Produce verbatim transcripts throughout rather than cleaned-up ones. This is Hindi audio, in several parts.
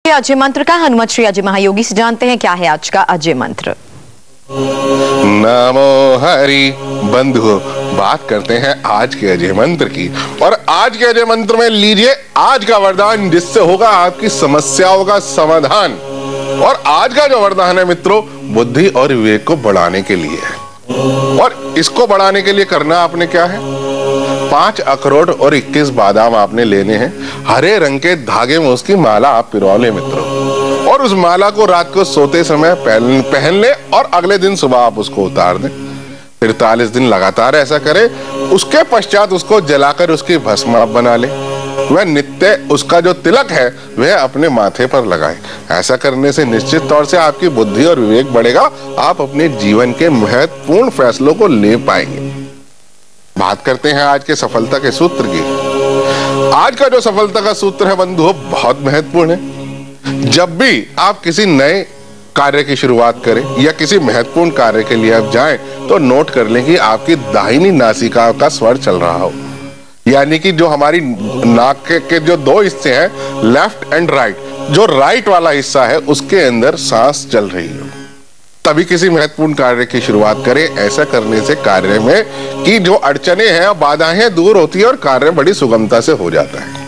अजय मंत्र का हनुमत श्री अजय महायोगी से जानते हैं क्या है आज का अजय मंत्र। नमो हरि। बंधुओं, बात करते हैं आज के अजय मंत्र की। और आज के अजय मंत्र में लीजिए आज का वरदान, जिससे होगा आपकी समस्याओं का समाधान। और आज का जो वरदान है मित्रों, बुद्धि और विवेक को बढ़ाने के लिए है। और इसको बढ़ाने के लिए करना आपने क्या है, पांच अखरोट और इक्कीस बादाम आपने लेने हैं। हरे रंग के धागे में उसकी माला आप पिरो ले मित्रों, और उस माला को रात को सोते समय पहन पहन ले और अगले दिन सुबह आप उसको उतार दें। तिरतालीस दिन लगातार ऐसा करें। उसके पश्चात उसको जलाकर उसकी भस्म आप बना ले। वह नित्य उसका जो तिलक है वह अपने माथे पर लगाए। ऐसा करने से निश्चित तौर से आपकी बुद्धि और विवेक बढ़ेगा। आप अपने जीवन के महत्वपूर्ण फैसलों को ले पाएंगे। बात करते हैं आज के सफलता के सूत्र की। आज का जो सफलता का सूत्र है बंधुओं, बहुत महत्वपूर्ण है। जब भी आप किसी नए कार्य की शुरुआत करें या किसी महत्वपूर्ण कार्य के लिए आप जाएं, तो नोट कर लें कि आपकी दाहिनी नासिका का स्वर चल रहा हो। यानी कि जो हमारी नाक के, के जो दो हिस्से हैं, लेफ्ट एंड राइट, जो राइट वाला हिस्सा है उसके अंदर सांस चल रही हो, तभी किसी महत्वपूर्ण कार्य की शुरुआत करें। ऐसा करने से कार्य में की जो अड़चने हैं, बाधाएं दूर होती है और कार्य बड़ी सुगमता से हो जाता है।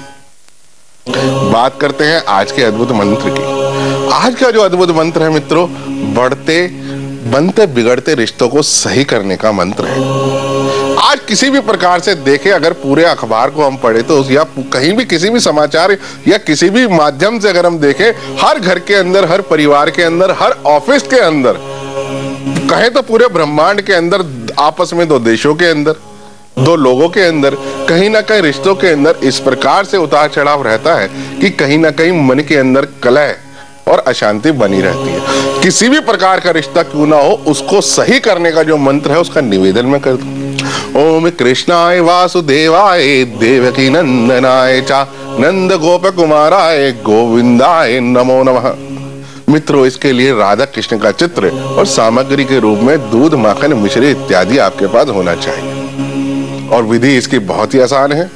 बात करते हैं आज के अद्भुत मंत्र की। आज का जो अद्भुत मंत्र है मित्रों, बढ़ते बनते बिगड़ते रिश्तों को सही करने का मंत्र है। आज किसी भी प्रकार से देखें, अगर पूरे अखबार को हम पढ़े तो या कहीं भी किसी भी समाचार या किसी भी माध्यम से अगर हम देखें, हर घर के अंदर, हर परिवार के अंदर, हर ऑफिस के अंदर, कहें तो पूरे ब्रह्मांड के अंदर, आपस में दो देशों के अंदर, दो लोगों के अंदर, कहीं ना कहीं रिश्तों के अंदर इस प्रकार से उतार चढ़ाव रहता है कि कहीं ना कहीं मन के अंदर कलह और अशांति बनी रहती है। किसी भी प्रकार का रिश्ता क्यों ना हो, उसको सही करने का जो मंत्र है उसका निवेदन मैं कर दूं। ओम कृष्णाय वासुदेवाय देवकी नंदनाय चा नंद गोप कुमाराय गोविंदाय नमो नमः। मित्रों, इसके लिए राधा कृष्ण का चित्र और सामग्री के रूप में दूध, माखन, मिश्री इत्यादि आपके पास होना चाहिए। और विधि इसकी बहुत ही आसान है।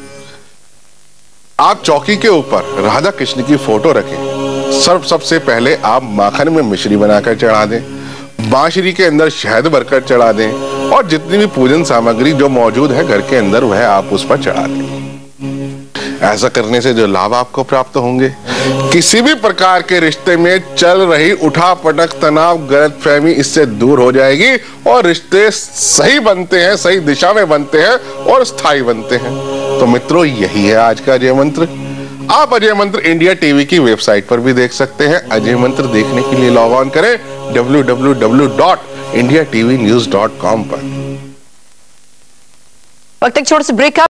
आप चौकी के ऊपर राधा कृष्ण की फोटो रखें। सर्व सबसे पहले आप माखन में मिश्री बनाकर चढ़ा दें, बांसुरी के अंदर शहद भरकर चढ़ा दें, और जितनी भी पूजन सामग्री जो मौजूद है घर के अंदर वह आप उस पर चढ़ा दें। ऐसा करने से जो लाभ आपको प्राप्त होंगे, किसी भी प्रकार के रिश्ते में चल रही उठा पटक, तनाव, गलतफहमी इससे दूर हो जाएगी और रिश्ते सही बनते हैं, सही दिशा में बनते हैं और स्थायी बनते हैं। तो मित्रों, यही है आज का अजय मंत्र। आप अजय मंत्र इंडिया टीवी की वेबसाइट पर भी देख सकते हैं। अजय मंत्र देखने के लिए लॉग ऑन करें W W W dot India TV news dot com पर। वक्त एक छोटे से ब्रेक